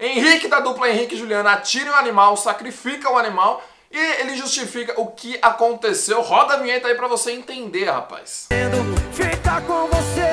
Henrique da dupla Henrique e Juliano atira o animal, sacrifica o animal e ele justifica o que aconteceu. Roda a vinheta aí pra você entender, rapaz. Ficar com você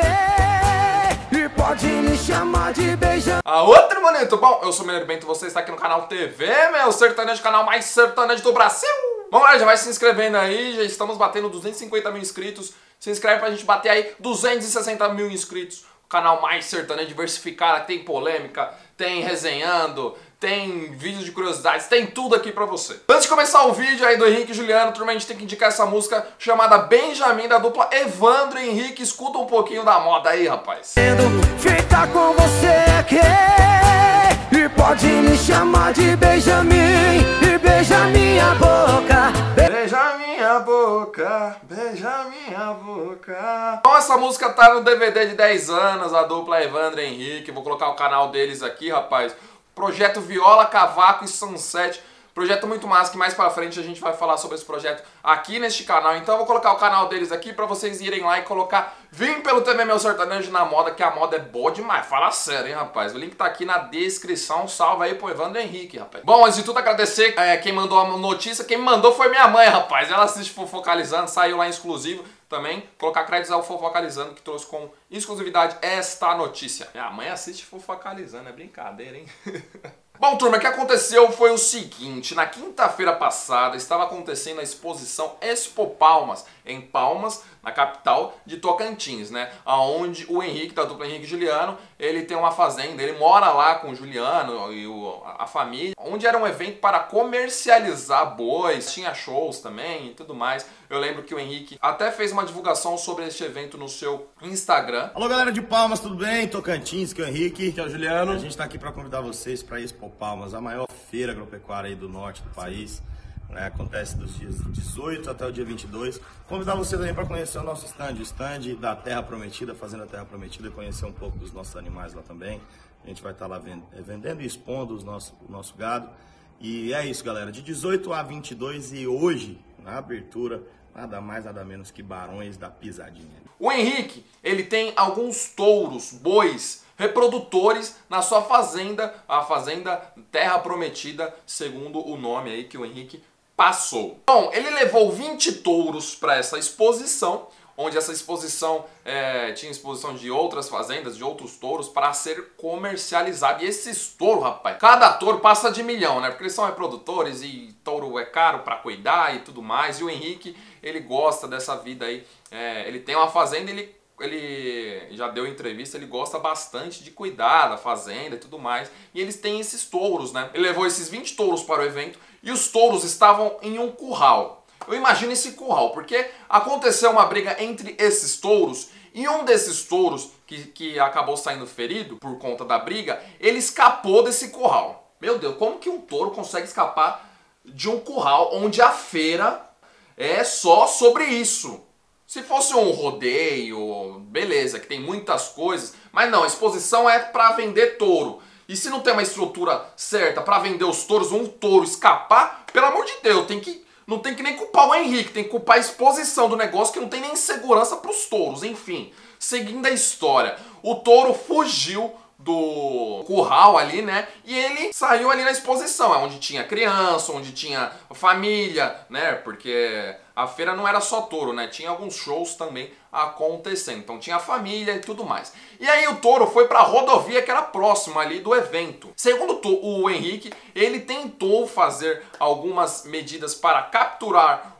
e pode me chamar de beija. A outro bonito. Bom, eu sou o Mineiro Bento, você está aqui no canal TV, meu sertanejo, canal mais sertanejo do Brasil. Vamos lá, já vai se inscrevendo aí, já estamos batendo 250 mil inscritos. Se inscreve pra gente bater aí 260 mil inscritos. O canal mais sertanejo diversificado, tem polêmica, tem resenhando, tem vídeos de curiosidades, tem tudo aqui pra você. Antes de começar o vídeo aí do Henrique e Juliano, turma, a gente tem que indicar essa música chamada Benjamin, da dupla Evandro e Henrique. Escuta um pouquinho da moda aí, rapaz. Ficar com você e pode me chamar de Benjamin e beija minha boca. Beija minha boca, beija minha boca. Então essa música tá no DVD de 10 anos, a dupla Evandro e Henrique. Vou colocar o canal deles aqui, rapaz. Projeto Viola, Cavaco e Sunset. Projeto muito massa, que mais pra frente a gente vai falar sobre esse projeto aqui neste canal. Então eu vou colocar o canal deles aqui pra vocês irem lá e colocar Vim pelo TV Meu Sertanejo na moda, que a moda é boa demais. Fala sério, hein, rapaz. O link tá aqui na descrição. Salve aí pro Evandro e Henrique, rapaz. Bom, antes de tudo agradecer quem mandou a notícia. Quem me mandou foi minha mãe, rapaz. Ela assiste Fofocalizando, saiu lá em exclusivo. Também colocar créditos ao Fofocalizando, que trouxe com exclusividade esta notícia. Minha mãe assiste Fofocalizando, é brincadeira, hein? Bom, turma, o que aconteceu foi o seguinte. Na quinta-feira passada estava acontecendo a exposição Expo Palmas, em Palmas, na capital de Tocantins, né? Onde o Henrique, da dupla Henrique e Juliano, ele tem uma fazenda, ele mora lá com o Juliano e a família, onde era um evento para comercializar bois, tinha shows também e tudo mais. Eu lembro que o Henrique até fez uma divulgação sobre este evento no seu Instagram. Alô, galera de Palmas, tudo bem? Tocantins, que é o Henrique, que é o Juliano. A gente tá aqui para convidar vocês para Expo Palmas, a maior feira agropecuária aí do norte do país. Né? Acontece dos dias 18 até o dia 22. Convidar você também para conhecer o nosso stand, o stand da Terra Prometida, Fazenda Terra Prometida, conhecer um pouco dos nossos animais lá também. A gente vai estar lá vendendo e expondo o nosso gado. E é isso, galera, de 18 a 22 e hoje, na abertura, nada mais, nada menos que Barões da Pisadinha. O Henrique, ele tem alguns touros, bois, reprodutores na sua fazenda, a Fazenda Terra Prometida, segundo o nome aí que o Henrique passou. Bom, ele levou 20 touros para essa exposição, onde essa exposição tinha exposição de outras fazendas, de outros touros, para ser comercializado. E esses touros, rapaz, cada touro passa de 1 milhão, né? Porque eles são reprodutores e touro é caro para cuidar e tudo mais. E o Henrique, ele gosta dessa vida aí. Ele tem uma fazenda, ele já deu entrevista, ele gosta bastante de cuidar da fazenda e tudo mais. E eles têm esses touros, né? Ele levou esses 20 touros para o evento e os touros estavam em um curral. Eu imagino esse curral, porque aconteceu uma briga entre esses touros e um desses touros, que acabou saindo ferido por conta da briga, ele escapou desse curral. Meu Deus, como que um touro consegue escapar de um curral onde a feira é só sobre isso? Se fosse um rodeio, beleza, que tem muitas coisas, mas não, a exposição é para vender touro. E se não tem uma estrutura certa para vender os touros, um touro escapar, pelo amor de Deus, não tem que nem culpar o Henrique, tem que culpar a exposição do negócio, que não tem nem segurança para os touros. Enfim, seguindo a história, o touro fugiu do curral ali, né? E ele saiu ali na exposição, onde tinha criança, onde tinha família, né? Porque a feira não era só touro, né? Tinha alguns shows também acontecendo. Então tinha família e tudo mais. E aí o touro foi para a rodovia que era próxima ali do evento. Segundo o Henrique, ele tentou fazer algumas medidas para capturar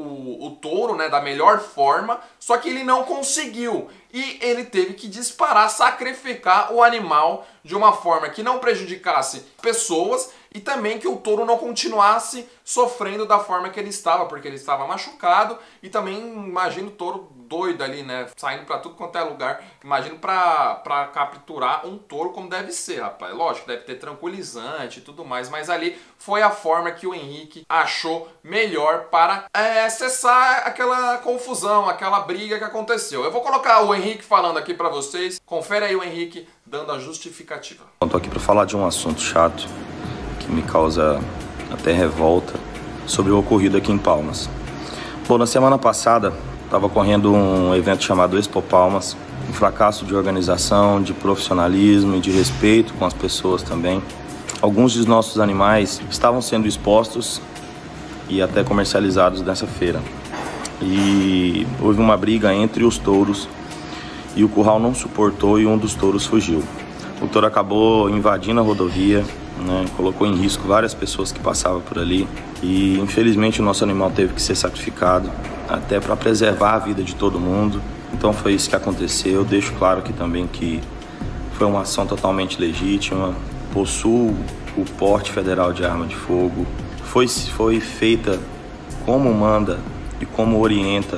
o touro, né, da melhor forma, só que ele não conseguiu. E ele teve que disparar, sacrificar o animal de uma forma que não prejudicasse pessoas e também que o touro não continuasse sofrendo da forma que ele estava, porque ele estava machucado. E também imagina o touro doido ali, né, saindo pra tudo quanto é lugar. Imagino pra capturar um touro como deve ser, rapaz. Lógico, deve ter tranquilizante e tudo mais, mas ali foi a forma que o Henrique achou melhor para cessar aquela confusão, aquela briga que aconteceu. Eu vou colocar o Henrique falando aqui pra vocês. Confere aí o Henrique dando a justificativa. Eu tô aqui pra falar de um assunto chato que me causa até revolta sobre o ocorrido aqui em Palmas. Bom, na semana passada estava ocorrendo um evento chamado Expo Palmas, fracasso de organização, de profissionalismo e de respeito com as pessoas também. Alguns dos nossos animais estavam sendo expostos e até comercializados nessa feira. E houve uma briga entre os touros e o curral não suportou e um dos touros fugiu. O touro acabou invadindo a rodovia, né, colocou em risco várias pessoas que passavam por ali e infelizmente o nosso animal teve que ser sacrificado até para preservar a vida de todo mundo. Então foi isso que aconteceu. Eu deixo claro aqui também que foi uma ação totalmente legítima, possuo o porte federal de arma de fogo, foi feita como manda e como orienta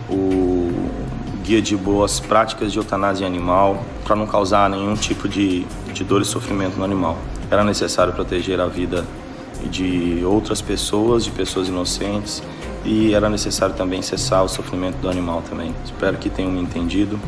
o guia de boas práticas de eutanásia animal, para não causar nenhum tipo de dor e sofrimento no animal. Era necessário proteger a vida de outras pessoas, de pessoas inocentes, e era necessário também cessar o sofrimento do animal também. Espero que tenham me entendido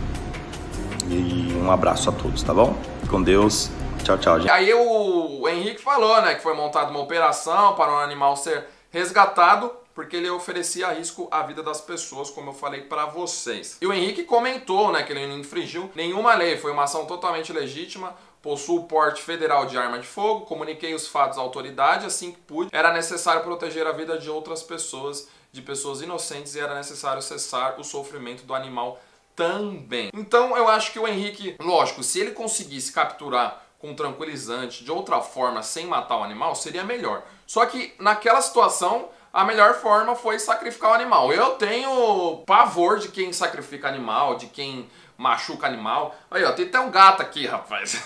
e um abraço a todos, tá bom? Com Deus. Tchau, tchau, gente. Aí o Henrique falou, né, que foi montada uma operação para um animal ser resgatado, porque ele oferecia risco à vida das pessoas, como eu falei pra vocês. E o Henrique comentou, né, que ele não infringiu nenhuma lei, foi uma ação totalmente legítima, possuo porte federal de arma de fogo, comuniquei os fatos à autoridade assim que pude, era necessário proteger a vida de outras pessoas, de pessoas inocentes, e era necessário cessar o sofrimento do animal também. Então eu acho que o Henrique, lógico, se ele conseguisse capturar com tranquilizante, de outra forma, sem matar o animal, seria melhor. Só que naquela situação, a melhor forma foi sacrificar o animal. Eu tenho pavor de quem sacrifica animal, de quem machuca animal. Aí, ó, tem até um gato aqui, rapaz.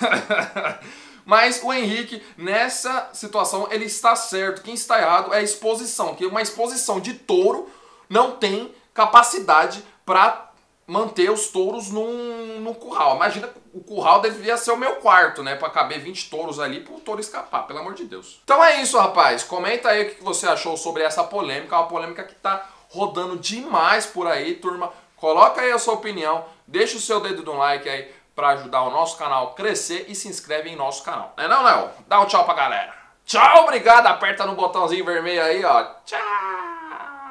Mas o Henrique, nessa situação, ele está certo. Quem está errado é a exposição. Que uma exposição de touro não tem capacidade para manter os touros num curral. Imagina, o curral devia ser o meu quarto, né? Pra caber 20 touros ali pro touro escapar, pelo amor de Deus. Então é isso, rapaz. Comenta aí o que você achou sobre essa polêmica. Uma polêmica que tá rodando demais por aí, turma. Coloca aí a sua opinião. Deixa o seu dedo no like aí pra ajudar o nosso canal a crescer e se inscreve em nosso canal. Não é não, Léo? Dá um tchau pra galera. Tchau, obrigado. Aperta no botãozinho vermelho aí, ó. Tchau.